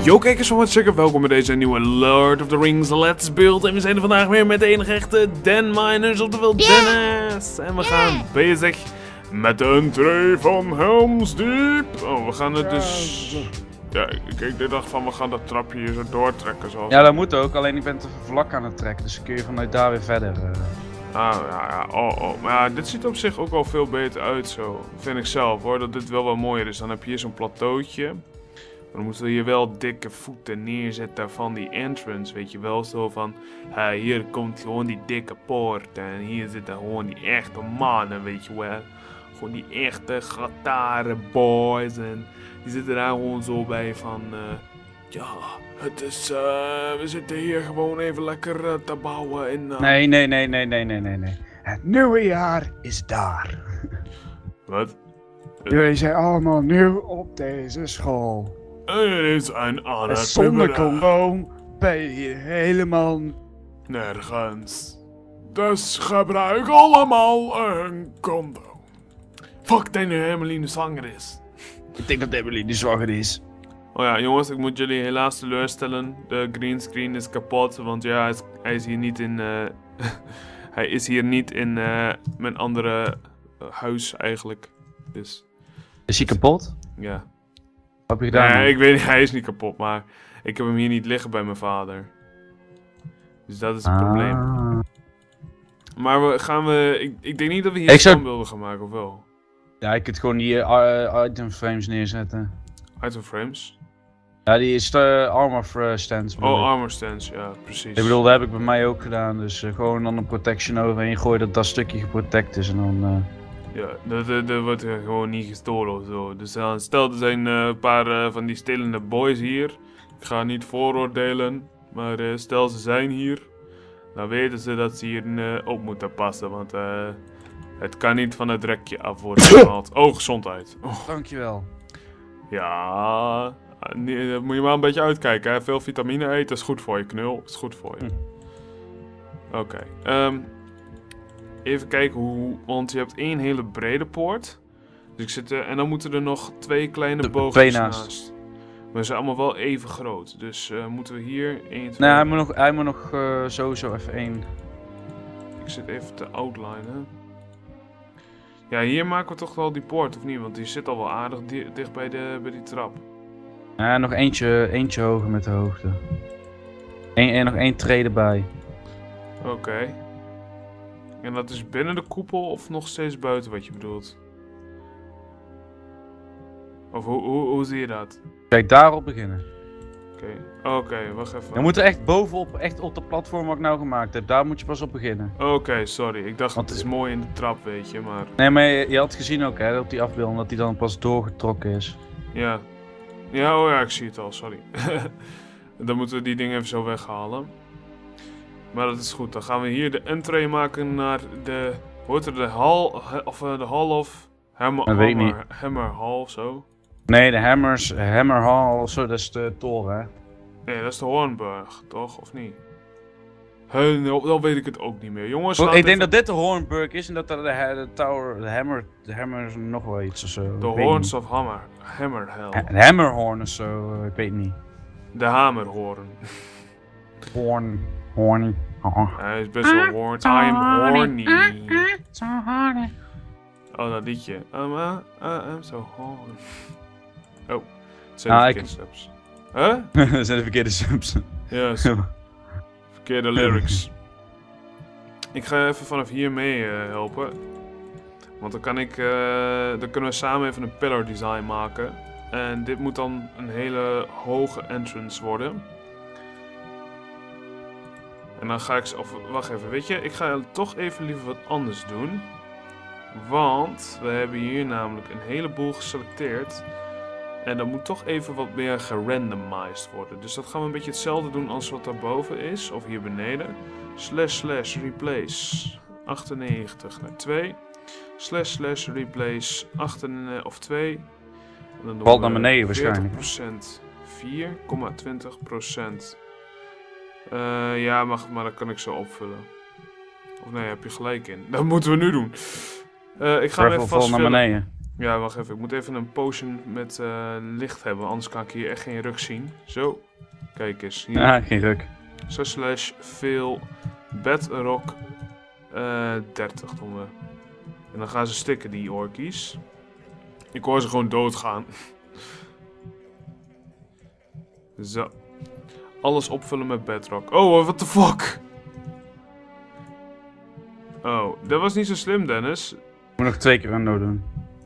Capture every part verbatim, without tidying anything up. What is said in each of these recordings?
Yo kijkers van wat checken, welkom bij deze nieuwe Lord of the Rings Let's Build. En we zijn er vandaag weer met de enige echte Den Miners, oftewel Dennis. En we gaan bezig met de entree van Helm's Deep. Oh, we gaan het dus... Ja, ik, ik dacht van we gaan dat trapje hier zo doortrekken zoals... Ja, dat moet ook, alleen ik ben te vlak aan het trekken, dus dan kun je vanuit daar weer verder. Uh... Ah, ja, ja, oh, oh. Maar ja, dit ziet op zich ook wel veel beter uit zo, vind ik zelf hoor, dat dit wel wat mooier is. Dan heb je hier zo'n plateautje. Dan moeten we hier wel dikke voeten neerzetten van die entrance, weet je wel. Zo van, uh, hier komt gewoon die dikke poort en hier zitten gewoon die echte mannen, weet je wel. Gewoon die echte gataren boys en die zitten daar gewoon zo bij van, uh, ja, het is, uh, we zitten hier gewoon even lekker uh, te bouwen en... Uh... Nee, nee, nee, nee, nee, nee, nee, nee. Het nieuwe jaar is daar. Wat? Jullie zijn allemaal nieuw op deze school. Er zijn aan het zonder condoom ben je hier helemaal nergens. Dus gebruik allemaal een condoom. Fuck dat nu Emmeline zwanger is. Ik denk dat Emmeline zwanger is. Oh ja, jongens, ik moet jullie helaas teleurstellen. De greenscreen is kapot, want ja, hij is, hij is hier niet in... Uh, hij is hier niet in uh, mijn andere uh, huis eigenlijk. Dus... Is hij kapot? Ja. Wat heb je gedaan? Nee, ik weet niet, hij is niet kapot, maar ik heb hem hier niet liggen bij mijn vader. Dus dat is het ah. probleem. Maar we, gaan we, ik, ik denk niet dat we hier standbeelden zou... gaan maken, of wel? Ja, ik kunt gewoon die uh, item frames neerzetten. Item frames? Ja, die is de armor stands. Oh, armor stands, ja, precies. Ik bedoel, dat heb ik bij mij ook gedaan, dus uh, gewoon dan een protection overheen gooien dat dat stukje geprotect is en dan... Uh... Ja, dat, dat, dat wordt gewoon niet gestolen of zo. Dus uh, stel, er zijn uh, een paar uh, van die stelende boys hier. Ik ga niet vooroordelen, maar uh, stel ze zijn hier. Dan weten ze dat ze hier uh, op moeten passen, want uh, het kan niet van het rekje af worden gehaald. Oh, gezondheid. Oh. Dankjewel. Ja, nee, dat moet je maar een beetje uitkijken, hè. Veel vitamine eten is goed voor je, knul. Is goed voor je. Hm. Oké, okay. um, even kijken hoe, want je hebt één hele brede poort. Dus ik zit er, en dan moeten er nog twee kleine bogen naast. Maar ze zijn allemaal wel even groot. Dus uh, moeten we hier één, twee... Nee, hij moet nog, hij moet nog uh, sowieso even één. Ik zit even te outlinen. Ja, hier maken we toch wel die poort, of niet? Want die zit al wel aardig di dicht bij, de, bij die trap. Ja, nog eentje, eentje hoger met de hoogte. Eén, en nog één tree erbij. Oké. Okay. En dat is binnen de koepel of nog steeds buiten wat je bedoelt? Of hoe, hoe, hoe zie je dat? Kijk, daarop beginnen. Oké, okay. Oké, okay, wacht even. Je moet er echt bovenop, echt op de platform wat ik nou gemaakt heb. Daar moet je pas op beginnen. Oké, okay, sorry. Ik dacht Want het is mooi in de trap, weet je, maar... Nee, maar je, je had gezien ook, hè, op die afbeelding, dat die dan pas doorgetrokken is. Ja. Ja, oh ja, ik zie het al, sorry. Dan moeten we die dingen even zo weghalen. Maar dat is goed, dan gaan we hier de entree maken naar de... Hoe heet het, de hall, of uh, de hall of... Hammer, dat weet ik niet. Hammer Hall of zo? Nee, de Hammers, Hammer Hall of zo, dat is de toren, hè? Nee, dat is de Hornburg, toch? Of niet? He, nou, dan weet ik het ook niet meer. Jongens, oh, ik even... denk dat dit de Hornburg is en dat dat de, de Tower, de Hammer, de Hammer is nog wel iets of zo. De Horns of Hammer. Hammer Hell. Ha Hammerhorn of zo, ik weet niet. De Hamerhoorn. Horn, horny. Oh. Hij is best wel horny. I'm horny. So horny. Oh, dat liedje. I'm, uh, uh, I'm so horny. Oh, het zijn ah, de verkeerde ik... subs. Huh? Dat zijn de verkeerde subs. Ja, yes. Verkeerde lyrics. Ik ga even vanaf hier mee uh, helpen. Want dan kan ik, uh, dan kunnen we samen even een pillar design maken. En dit moet dan een hele hoge entrance worden. En dan ga ik, of wacht even, weet je, ik ga toch even liever wat anders doen. Want we hebben hier namelijk een heleboel geselecteerd. En dat moet toch even wat meer gerandomized worden. Dus dat gaan we een beetje hetzelfde doen als wat daarboven is. Of hier beneden. Slash slash replace achtennegentig naar twee. Slash slash replace achtennegentig of twee. Valt naar beneden waarschijnlijk. veertig procent vier komma twintig procent. Uh, ja, maar, maar dat kan ik zo opvullen. Of nee, heb je gelijk in. Dat moeten we nu doen. Uh, ik ga hem even vastfillen. Naar beneden. Ja, wacht even. Ik moet even een potion met uh, licht hebben, anders kan ik hier echt geen rug zien. Zo. Kijk eens. Hier. Ah, geen ruk. Zo slash veel bedrock uh, dertig doen we. En dan gaan ze stikken, die orkies. Ik hoor ze gewoon doodgaan. Zo. Alles opvullen met bedrock. Oh, what the fuck? Oh, dat was niet zo slim, Dennis. Ik moet nog twee keer rando doen.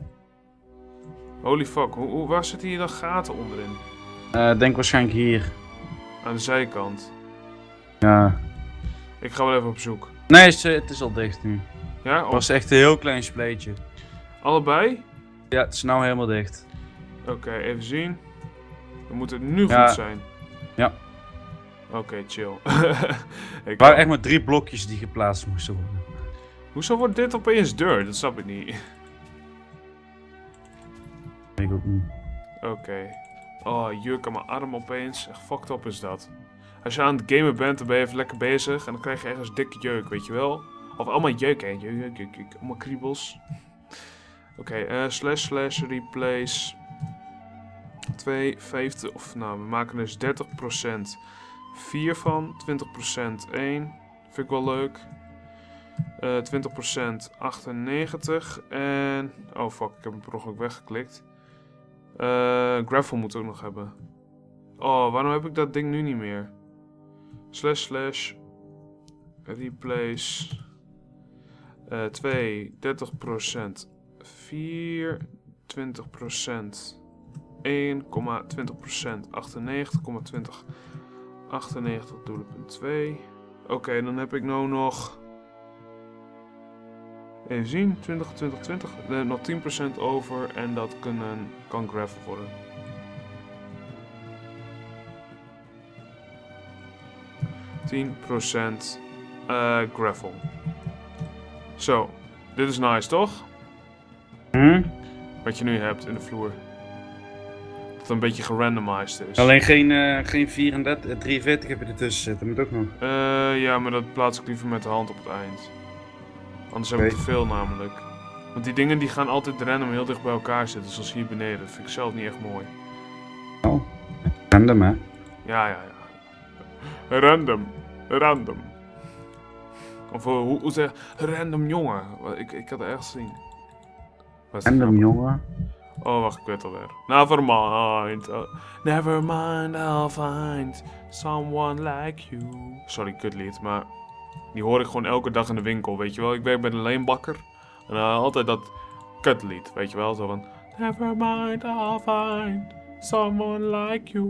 Holy fuck, hoe, hoe, waar zitten hier dan gaten onderin? Uh, denk waarschijnlijk hier. Aan de zijkant. Ja. Ik ga wel even op zoek. Nee, het is, het is al dicht nu. Ja? Het was echt een heel klein spleetje. Allebei? Ja, het is nou helemaal dicht. Oké, okay, even zien. Dan moet het nu ja. goed zijn. Ja. Oké, okay, chill. Er waren echt maar drie blokjes die geplaatst moesten worden. Hoezo wordt dit opeens deur? Dat snap ik niet. Ik ook niet. Oké. Okay. Oh, juk aan mijn arm opeens. Echt fucked up is dat. Als je aan het gamen bent, dan ben je even lekker bezig. En dan krijg je ergens dikke jeuk, weet je wel. Of allemaal jeuk, hè. Jeuk, jeuk, jeuk, jeuk. Allemaal kriebels. Oké, okay, uh, slash slash replace. twee, vijftig, of nou, we maken dus dertig procent vier van. twintig procent één. Vind ik wel leuk. Uh, twintig procent achtennegentig. En... oh fuck, ik heb hem per ongeluk weggeklikt. Uh, gravel moet ik ook nog hebben. Oh, waarom heb ik dat ding nu niet meer? Slash slash replace uh, twee, dertig procent vier, twintig procent één, twintig procent achtennegentig, twintig achtennegentig punt twee. Oké, okay, dan heb ik nou nog... even zien, twintig, twintig, twintig. Er is nog tien procent over en dat kunnen, kan gravel worden. tien procent uh, gravel. Zo, dit is nice toch? Hm? Wat je nu hebt in de vloer. Dat het een beetje gerandomized is. Alleen geen, uh, geen vierendertig, drieënveertig heb je ertussen zitten, moet ook nog. Uh, ja, maar dat plaats ik liever met de hand op het eind. Anders heb ik te veel namelijk. Want die dingen die gaan altijd random heel dicht bij elkaar zitten, zoals hier beneden. Dat vind ik zelf niet echt mooi. Oh, random hè? Ja, ja, ja. Random. Random. Of uh, hoe, hoe zeg random jongen. Ik, ik had het echt gezien. Random jongen? Oh, wacht, ik weet alweer. Never mind. Uh, never mind, I'll find someone like you. Sorry, kutlied, maar die hoor ik gewoon elke dag in de winkel, weet je wel. Ik werk bij de leenbakker. En uh, altijd dat kutlied, weet je wel. Zo van, never mind, I'll find someone like you.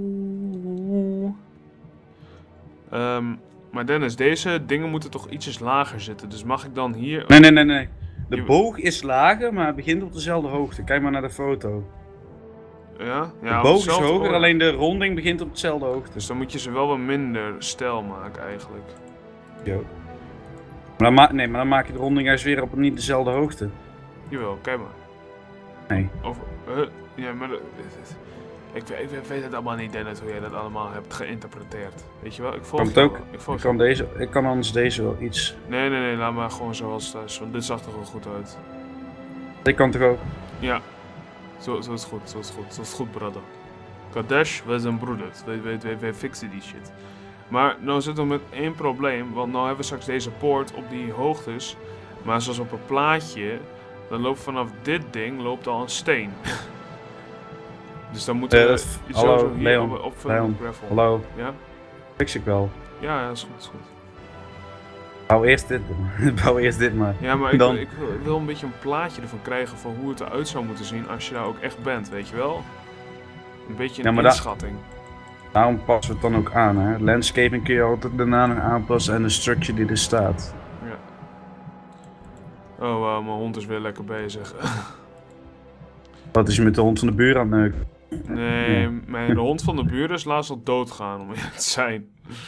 Um, maar Dennis, deze dingen moeten toch ietsjes lager zitten. Dus mag ik dan hier... Nee, nee, nee, nee. De je... boog is lager, maar het begint op dezelfde hoogte. Kijk maar naar de foto. Ja? Ja, de boog is hoger, hoor. Alleen de ronding begint op dezelfde hoogte. Dus dan moet je ze wel wat minder stijl maken eigenlijk. Jo. Maar dan, ma nee, maar dan maak je de ronding juist weer op niet dezelfde hoogte. Jawel, kijk maar. Nee. Of, uh, ja, maar... Uh, Ik weet, ik weet het allemaal niet, Dennis, hoe jij dat allemaal hebt geïnterpreteerd. Weet je wel, ik volg kan het ook. Ik, volg ik, kan deze, ik kan anders deze wel iets... Nee, nee, nee, laat maar gewoon zoals thuis, want dit zag er wel goed uit. Ik kan toch ook? Ja, zo, zo is het goed, zo is het goed, zo is het goed, brother. Kadesh, wij zijn broeders, wij, wij, wij, wij fixen die shit. Maar nou zitten we met één probleem, want nou hebben we straks deze poort op die hoogtes. Maar zoals op een plaatje, dan loopt vanaf dit ding loopt al een steen. Dus dan moeten we uh, hallo, sowieso hier Leon, op, opvullen met gravel. Hallo. Ja? Fix ik wel. Ja, ja, is goed, is goed. Bouw eerst dit, bouw eerst dit maar. Ja, maar ik, dan... ik, wil, ik wil een beetje een plaatje ervan krijgen van hoe het eruit zou moeten zien als je daar ook echt bent, weet je wel? Een beetje een ja, inschatting. Da daarom passen we het dan ook aan, hè. Landscaping kun je altijd daarna nog aanpassen en de structure die er staat. Ja. Oh, uh, mijn hond is weer lekker bezig. Wat is je met de hond van de buur aan het neuken? Nee, ja. mijn, de hond van de buren is laatst al doodgaan, om eerlijk te zijn.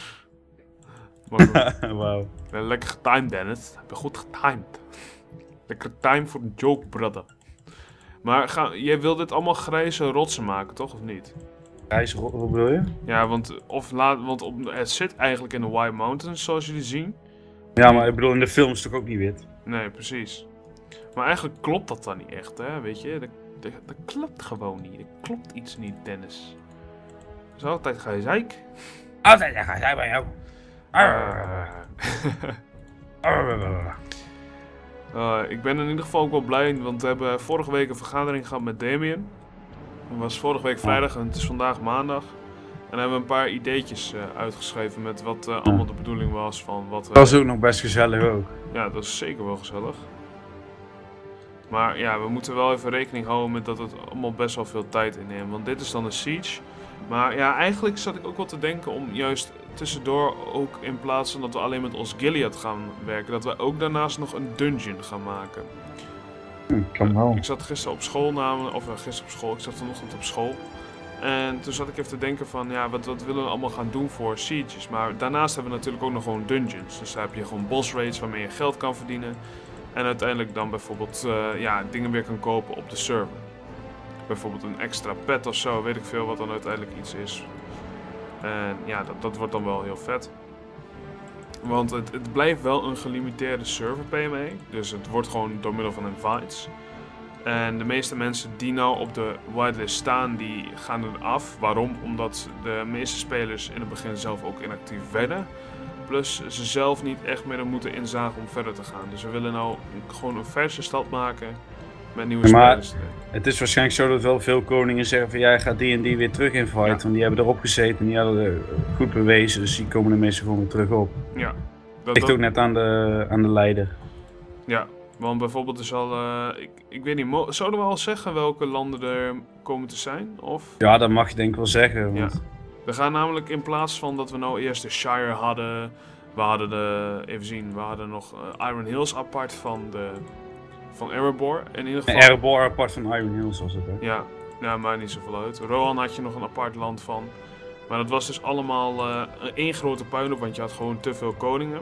Wauw. Lekker getimed, Dennis. Heb je goed getimed. Lekker time voor de joke, brother. Maar ga, jij wil dit allemaal grijze rotsen maken, toch? Of niet? Grijze rotsen, wat wil je? Ja, want, of laat, want op, het zit eigenlijk in de White Mountains, zoals jullie zien. Ja, maar ik bedoel, in de film is het toch ook niet wit? Nee, precies. Maar eigenlijk klopt dat dan niet echt, hè? Weet je? De Dat, dat klopt gewoon niet. Er klopt iets niet, Dennis. Dat is altijd gezeik. Altijd gezeik bij jou. Uh, ik ben in ieder geval ook wel blij, want we hebben vorige week een vergadering gehad met Damien. Het was vorige week vrijdag en het is vandaag maandag. En hebben we een paar ideetjes uh, uitgeschreven met wat uh, allemaal de bedoeling was van wat we... Dat was ook nog best gezellig ook. Ja, dat is zeker wel gezellig. Maar ja, we moeten wel even rekening houden met dat het allemaal best wel veel tijd inneemt. Want dit is dan een siege. Maar ja, eigenlijk zat ik ook wel te denken om juist tussendoor ook in plaats van dat we alleen met ons Gilead gaan werken, dat we ook daarnaast nog een dungeon gaan maken. Hm, kan wel. Uh, ik zat gisteren op school namelijk, of uh, gisteren op school, ik zat vanochtend op school. En toen zat ik even te denken van, ja, wat, wat willen we allemaal gaan doen voor sieges. Maar daarnaast hebben we natuurlijk ook nog gewoon dungeons. Dus daar heb je gewoon boss raids waarmee je geld kan verdienen. En uiteindelijk dan bijvoorbeeld uh, ja, dingen weer kan kopen op de server. Bijvoorbeeld een extra pet of zo, weet ik veel wat dan uiteindelijk iets is. En ja, dat, dat wordt dan wel heel vet. Want het, het blijft wel een gelimiteerde server P M E. Dus het wordt gewoon door middel van invites. En de meeste mensen die nou op de whitelist staan, die gaan er af. Waarom? Omdat de meeste spelers in het begin zelf ook inactief werden. Plus ze zelf niet echt meer er moeten inzagen om verder te gaan. Dus we willen nou gewoon een verse stad maken met nieuwe maar spelers. Het is waarschijnlijk zo dat wel veel koningen zeggen van jij gaat die en die weer terug inviten. Ja. Want die hebben erop gezeten en die hadden er goed bewezen. Dus die komen de meeste gewoon weer terug op. Ja. Dat ligt dat... ook net aan de, aan de leider. Ja, want bijvoorbeeld is al, uh, ik, ik weet niet, zouden we al zeggen welke landen er komen te zijn? Of? Ja, dat mag je denk ik wel zeggen. Want... Ja. We gaan namelijk in plaats van dat we nou eerst de Shire hadden, we hadden de, even zien, we hadden nog uh, Iron Hills apart van de, van Erebor. In ieder geval. Erebor apart van Iron Hills was het hè? Ja, ja, maar niet zoveel uit. Rohan had je nog een apart land van. Maar dat was dus allemaal uh, één grote puinhoop, want je had gewoon te veel koningen.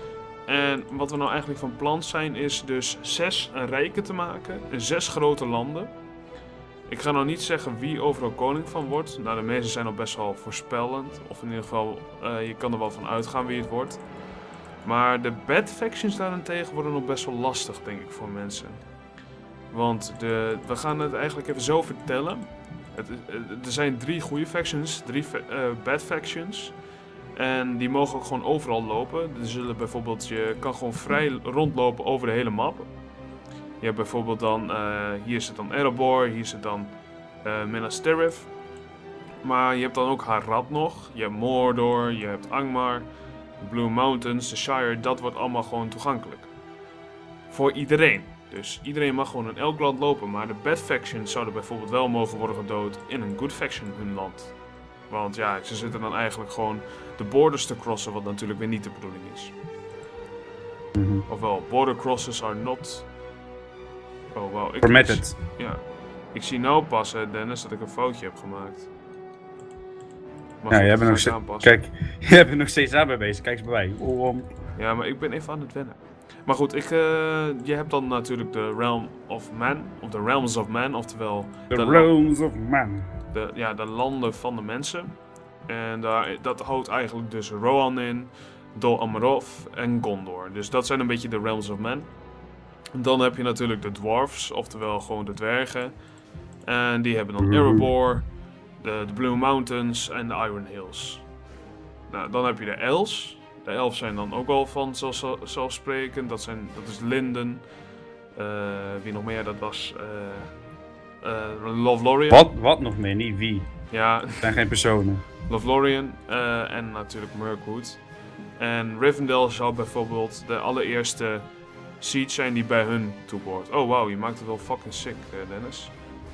En wat we nou eigenlijk van plan zijn is dus zes rijken te maken, zes grote landen. Ik ga nou niet zeggen wie overal koning van wordt. Nou, de meeste zijn al best wel voorspellend. Of in ieder geval, uh, je kan er wel van uitgaan wie het wordt. Maar de bad factions daarentegen worden nog best wel lastig, denk ik, voor mensen. Want de, we gaan het eigenlijk even zo vertellen. Het, er zijn drie goede factions, drie uh, bad factions. En die mogen ook gewoon overal lopen. Er zullen bijvoorbeeld, je kan gewoon vrij rondlopen over de hele map. Je hebt bijvoorbeeld dan, uh, hier zit dan Erebor, hier zit dan uh, Minas Tirith. Maar je hebt dan ook Harad nog, je hebt Mordor, je hebt Angmar, de Blue Mountains, de Shire, dat wordt allemaal gewoon toegankelijk. Voor iedereen. Dus iedereen mag gewoon in elk land lopen, maar de bad factions zouden bijvoorbeeld wel mogen worden gedood in een good faction hun land. Want ja, ze zitten dan eigenlijk gewoon de borders te crossen, wat natuurlijk weer niet de bedoeling is. Mm-hmm. Ofwel, border crosses are not... Oh, wow. Ik Permitted. Ja. Ik zie nou pas, hè, Dennis, dat ik een foutje heb gemaakt. Maar ja, goed, jij bent nog steeds... Kijk, jij bent nog steeds daarbij bezig. Kijk eens bij mij. Oh, um. Ja, maar ik ben even aan het wennen. Maar goed, ik, uh, je hebt dan natuurlijk de Realm of Man, of de Realms of Man, oftewel... The de Realms of Man. De, ja, de landen van de mensen. En daar, dat houdt eigenlijk dus Rohan in, Dol Amroth en Gondor. Dus dat zijn een beetje de Realms of Man. Dan heb je natuurlijk de Dwarfs, oftewel gewoon de dwergen. En die hebben dan Erebor, de, de Blue Mountains en de Iron Hills. Nou, dan heb je de Elves. De Elves zijn dan ook al van zelfsprekend. Dat, zijn, dat is Linden. Uh, wie nog meer? Dat was uh, uh, Lothlorien. Wat, wat nog meer? Niet wie. Ja. Het zijn geen personen. Lothlorien uh, en natuurlijk Mirkwood. En Rivendell zou bijvoorbeeld de allereerste siege zijn die bij hun toebehoort. Oh wauw, je maakt het wel fucking sick, Dennis.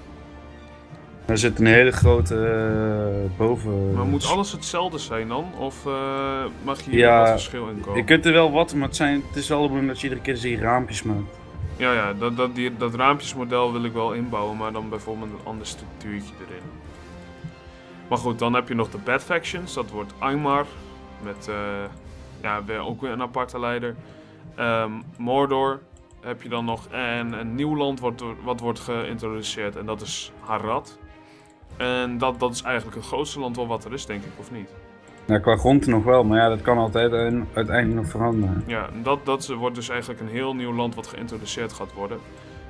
Er zit een hele grote uh, boven... Maar moet alles hetzelfde zijn dan? Of uh, mag je hier ja, wat verschil in komen? Je kunt er wel wat, maar het, zijn, het is wel de bedoeling dat je iedere keer die raampjes maakt. Ja, ja, dat, dat, die, dat raampjesmodel wil ik wel inbouwen, maar dan bijvoorbeeld een ander structuurtje erin. Maar goed, dan heb je nog de bad factions. Dat wordt Angmar, met uh, ja, weer, ook weer een aparte leider. Um, Mordor heb je dan nog. En een nieuw land wordt, wat wordt geïntroduceerd en dat is Harad. En dat, dat is eigenlijk het grootste land wel wat er is, denk ik, of niet? Ja, qua grond nog wel, maar ja, dat kan altijd uiteindelijk nog veranderen. Ja, dat, dat wordt dus eigenlijk een heel nieuw land wat geïntroduceerd gaat worden.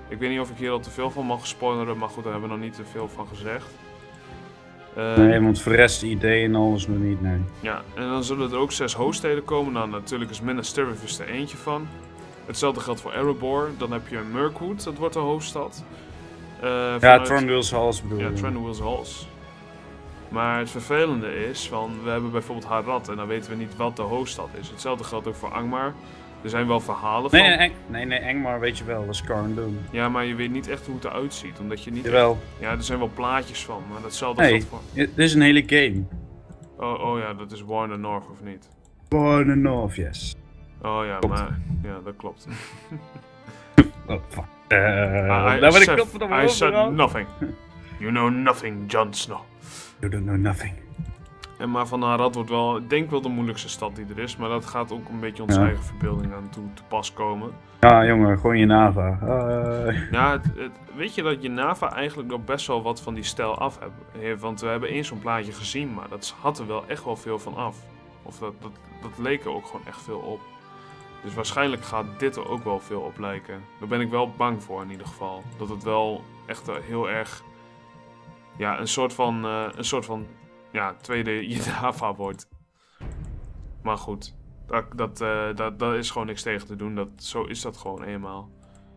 Ik weet niet of ik hier al te veel van mag spoileren, maar goed, daar hebben we nog niet te veel van gezegd. Uh, nee, want voor de rest de ideeën en alles nog niet, nee. Ja, en dan zullen er ook zes hoofdsteden komen. Nou, natuurlijk is Minas Tirith is er eentje van. Hetzelfde geldt voor Erebor. Dan heb je Mirkwood, dat wordt de hoofdstad. Uh, ja, vanuit... Thranduil's Halls bedoel Ja, je. Thranduil's Halls. Maar het vervelende is, van, we hebben bijvoorbeeld Harad en dan weten we niet wat de hoofdstad is. Hetzelfde geldt ook voor Angmar. Er zijn wel verhalen nee, van... Nee, Eng nee, nee, Engmar weet je wel, dat is Carn-Dûn. Ja, maar je weet niet echt hoe het eruit ziet, omdat je niet... Jawel. Echt... Ja, er zijn wel plaatjes van, maar datzelfde Nee, geldt voor... dit is een hele game. Oh, oh ja, dat is Warner North, of niet? Warner North, yes. Oh ja, klopt. maar... Ja, dat klopt. Oh, fuck. Uh, I, daar ben ik said, knop van I said nothing. You know nothing, Jon Snow. You don't know nothing. En maar Van Harad wordt wel, ik denk wel de moeilijkste stad die er is, maar dat gaat ook een beetje onze ja. eigen verbeelding aan toe te pas komen. Ja, jongen, gewoon je Nava. Uh... Ja, het, het, weet je dat je Nava eigenlijk nog best wel wat van die stijl af heeft? Want we hebben eens zo'n plaatje gezien, maar dat had er wel echt wel veel van af. Of dat, dat, dat leek er ook gewoon echt veel op. Dus waarschijnlijk gaat dit er ook wel veel op lijken. Daar ben ik wel bang voor in ieder geval. Dat het wel echt heel erg, ja, een soort van, uh, een soort van, ja, tweede Java wordt. Maar goed, dat, dat, uh, dat, dat is gewoon niks tegen te doen. Dat, zo is dat gewoon eenmaal.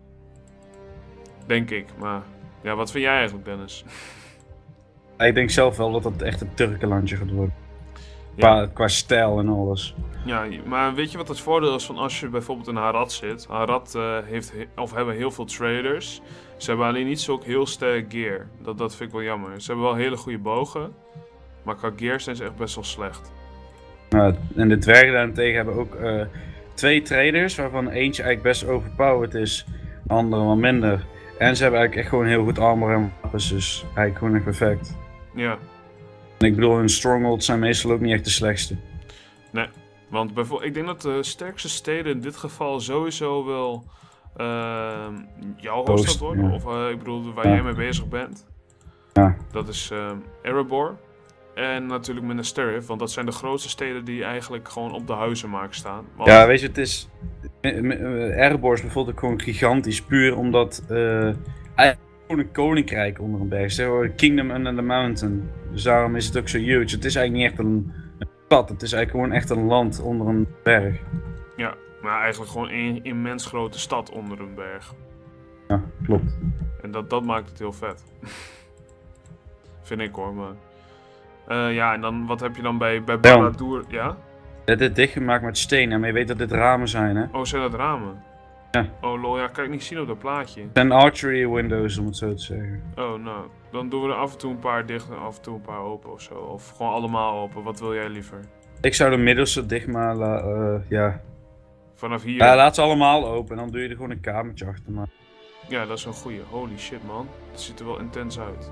Denk ik, maar ja, wat vind jij eigenlijk, Dennis? Ik denk zelf wel dat het echt een Turkenlandje gaat worden. Ja. Qua, qua stijl en alles. Ja, maar weet je wat het voordeel is van als je bijvoorbeeld in Harad zit? Harad uh, heeft, of hebben heel veel traders. Ze hebben alleen niet zo heel sterk gear. Dat, dat vind ik wel jammer. Ze hebben wel hele goede bogen. Maar qua gear zijn ze echt best wel slecht. Nou, en de dwergen daarentegen hebben ook uh, twee traders. Waarvan eentje eigenlijk best overpowered is. De andere wat minder. En ze hebben eigenlijk echt gewoon heel goed armor en wapens. Dus eigenlijk gewoon echt perfect. Ja. En ik bedoel, hun strongholds zijn meestal ook niet echt de slechtste. Nee, want bijvoorbeeld, ik denk dat de sterkste steden in dit geval sowieso wel uh, jouw hoofdstad worden. Ja. Of uh, ik bedoel, waar ja. jij mee bezig bent. Ja. Dat is uh, Erebor. En natuurlijk Minas Tirith, want dat zijn de grootste steden die eigenlijk gewoon op de huizenmarkt staan. Want... Ja, weet je, het is... Erebor is bijvoorbeeld ook gewoon gigantisch, puur omdat... Uh, gewoon een koninkrijk onder een berg. Zeg, Kingdom under the mountain. Dus daarom is het ook zo huge. Het is eigenlijk niet echt een, een stad. Het is eigenlijk gewoon echt een land onder een berg. Ja, maar eigenlijk gewoon een immens grote stad onder een berg. Ja, klopt. En dat, dat maakt het heel vet. Vind ik hoor, maar... Uh, ja, en dan wat heb je dan bij, bij Barad-dûr? Ja? Dit is dichtgemaakt met steen. Maar je weet dat dit ramen zijn, hè? Oh, zijn dat ramen? Ja. Oh lol, ja, kan ik niet zien op dat plaatje. Het zijn archery windows, om het zo te zeggen. Oh, nou. Dan doen we er af en toe een paar dicht en af en toe een paar open of zo. Of gewoon allemaal open. Wat wil jij liever? Ik zou de middelste dicht maar, uh, ja. Vanaf hier? Ja, laat ze allemaal open en dan doe je er gewoon een kamertje achter. Maar... Ja, dat is een goeie. Holy shit, man. Het ziet er wel intens uit.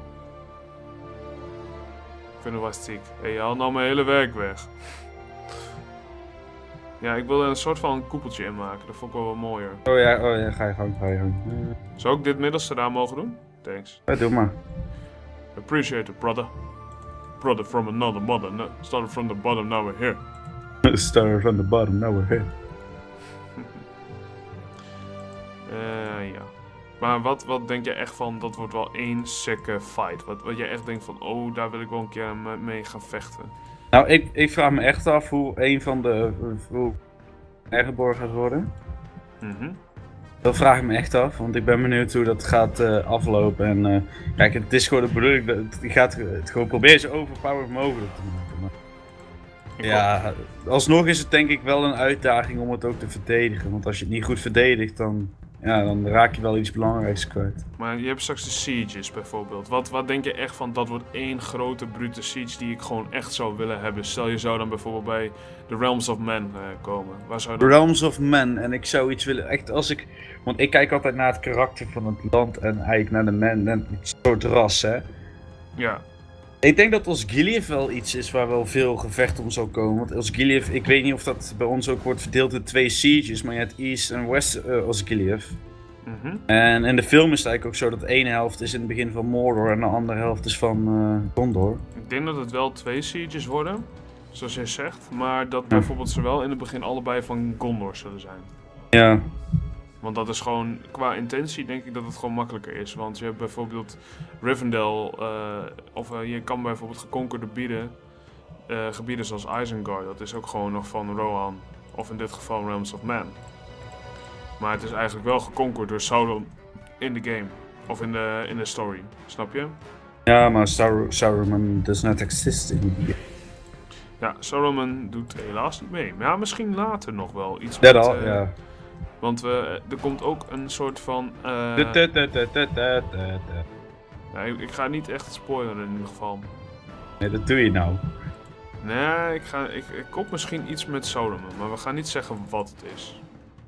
Ik vind het wel ziek. Hé, hey, je haalt nou mijn hele werk weg. Ja, ik wil er een soort van een koepeltje in maken. Dat vond ik wel wat mooier. Oh ja, oh ja, ga je gang, ga je gang. Uh... Zou ik dit middelste daar mogen doen? Thanks. Ja, doe maar. Appreciate it, brother. Brother from another mother. No, started from the bottom, now we're here. Started from the bottom, now we're here. uh, ja. Maar wat, wat denk je echt van, dat wordt wel één sikke fight? Wat, wat jij echt denkt van, oh, daar wil ik wel een keer mee gaan vechten. Nou, ik, ik vraag me echt af hoe een van de... hoe Erebor gaat worden. Mm-hmm. Dat vraag ik me echt af, want ik ben benieuwd hoe dat gaat uh, aflopen. En uh, kijk, het is gewoon de bedoeling, dat je gaat het gewoon proberen zo overpowered mogelijk te maken. Maar... Ja, alsnog is het denk ik wel een uitdaging om het ook te verdedigen. Want als je het niet goed verdedigt, dan, ja, dan raak je wel iets belangrijks kwijt. Maar je hebt straks de sieges bijvoorbeeld. Wat, wat denk je echt van, dat wordt één grote brute siege die ik gewoon echt zou willen hebben? Stel je zou dan bijvoorbeeld bij The Realms of Men uh, komen. Waar zou dat... Realms of Men, en ik zou iets willen, echt als ik... Want ik kijk altijd naar het karakter van het land en eigenlijk naar de men en het soort ras, hè. Ja. Ik denk dat Osgiliath wel iets is waar wel veel gevecht om zal komen. Want Osgiliath, ik weet niet of dat bij ons ook wordt verdeeld in twee sieges, maar je hebt East en West uh, Osgiliath. Mm-hmm. En in de film is het eigenlijk ook zo dat de ene helft is in het begin van Mordor en de andere helft is van uh, Gondor. Ik denk dat het wel twee sieges worden, zoals jij zegt, maar dat ja. bijvoorbeeld ze wel in het begin allebei van Gondor zullen zijn. Ja. Want dat is gewoon, qua intentie denk ik dat het gewoon makkelijker is. Want je hebt bijvoorbeeld Rivendell, uh, of uh, je kan bijvoorbeeld geconquerde gebieden, uh, gebieden zoals Isengard. Dat is ook gewoon nog van Rohan, of in dit geval Realms of Man. Maar het is eigenlijk wel geconquerd door Sauron in de game, of in de, in de story, snap je? Ja, maar Saur Sauron does not exist in the game. Ja, Sauron doet helaas niet mee. Maar ja, misschien later nog wel iets Dat met, al, uh, ja. Want we, er komt ook een soort van... Uh, ja, ik, ik ga niet echt spoileren in ieder geval. Nee, dat doe je nou. Nee, ik, ga, ik, ik kom misschien iets met Sauron, maar we gaan niet zeggen wat het is.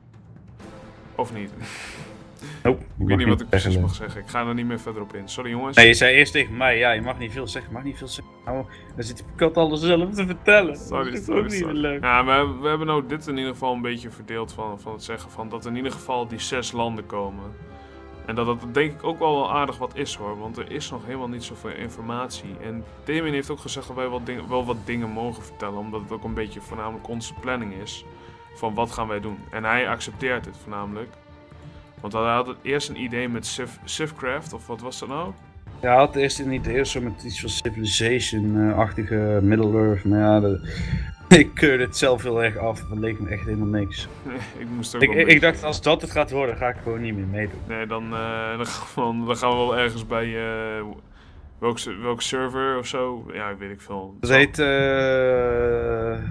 Of niet? Nope, ik weet niet wat ik precies mag zeggen. Ik ga er niet meer verder op in. Sorry jongens. Nee, je zei eerst tegen mij, ja, je mag niet veel zeggen, je mag niet veel zeggen. Nou, dan zit die kat alles zelf te vertellen. Sorry, dat is sorry, ook niet sorry. leuk. Ja, we, we hebben nou dit in ieder geval een beetje verdeeld van, van het zeggen van dat in ieder geval die zes landen komen. En dat dat denk ik ook wel aardig wat is hoor, want er is nog helemaal niet zoveel informatie. En Damien heeft ook gezegd dat wij wel, ding, wel wat dingen mogen vertellen, omdat het ook een beetje voornamelijk onze planning is. Van wat gaan wij doen. En hij accepteert het voornamelijk. Want hij had eerst een idee met Civ Civcraft, of wat was dat nou? Ja, hij had eerst een idee zo met iets van Civilization-achtige Middle-earth, maar ja, de, ik keurde het zelf heel erg af, dat leek me echt helemaal niks. Nee, ik moest ook Ik, wel ik, een ik dacht, beetje... als dat het gaat worden, ga ik gewoon niet meer meedoen. Nee, dan, uh, dan, gaan we, dan gaan we wel ergens bij, uh, welk, welk server of zo, ja, weet ik veel. Dat heet, eh...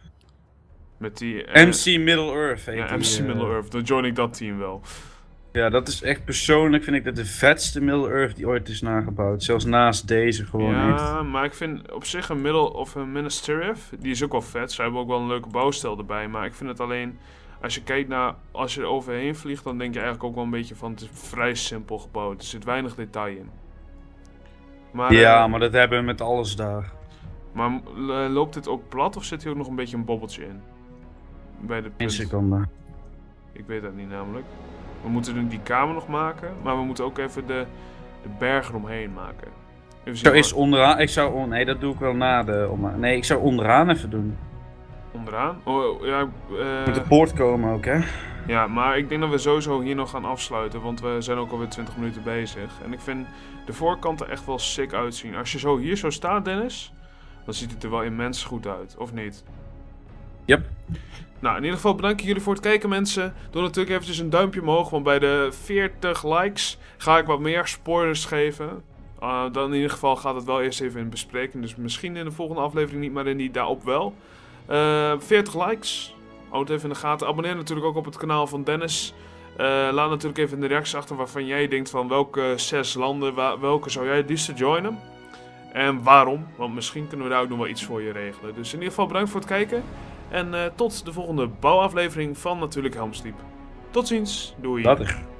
Met die... Uh, M C Middle-earth heet Ja, die, M C uh... Middle-earth, dan join ik dat team wel. Ja, dat is echt persoonlijk, vind ik dat de vetste Middle-earth die ooit is nagebouwd. Zelfs naast deze gewoon ja, echt. Ja, maar ik vind op zich een Middle of een Minas Tirith, die is ook wel vet. Ze hebben ook wel een leuke bouwstijl erbij, maar ik vind het alleen... Als je kijkt naar, als je er overheen vliegt, dan denk je eigenlijk ook wel een beetje van, het is vrij simpel gebouwd. Er zit weinig detail in. Maar, ja, uh, maar dat hebben we met alles daar. Maar uh, loopt dit ook plat of zit hier ook nog een beetje een bobbeltje in? Bij de Eén punt. seconde. Ik weet dat niet namelijk. We moeten die kamer nog maken, maar we moeten ook even de, de berg eromheen maken. Even Ik zou zien eerst onderaan, ik zou, on, nee dat doe ik wel na de, om, nee ik zou onderaan even doen. Onderaan? Oh, ja, uh, Moet de poort komen ook hè? Ja, maar ik denk dat we sowieso hier nog gaan afsluiten, want we zijn ook alweer twintig minuten bezig. En ik vind de voorkant er echt wel sick uitzien. Als je zo hier zo staat, Dennis, dan ziet het er wel immens goed uit, of niet? Yep. Nou, in ieder geval bedankt jullie voor het kijken, mensen. Doe natuurlijk eventjes een duimpje omhoog, want bij de veertig likes ga ik wat meer spoilers geven. Uh, dan in ieder geval gaat het wel eerst even in bespreking, dus misschien in de volgende aflevering niet, maar in die daarop wel. Uh, veertig likes. Houd het even in de gaten. Abonneer natuurlijk ook op het kanaal van Dennis. Uh, laat natuurlijk even in de reacties achter waarvan jij denkt van welke zes landen, welke zou jij het liefst joinen. En waarom, want misschien kunnen we daar ook nog wel iets voor je regelen. Dus in ieder geval bedankt voor het kijken. En uh, tot de volgende bouwaflevering van natuurlijk Helm's Deep. Tot ziens, doei. Later.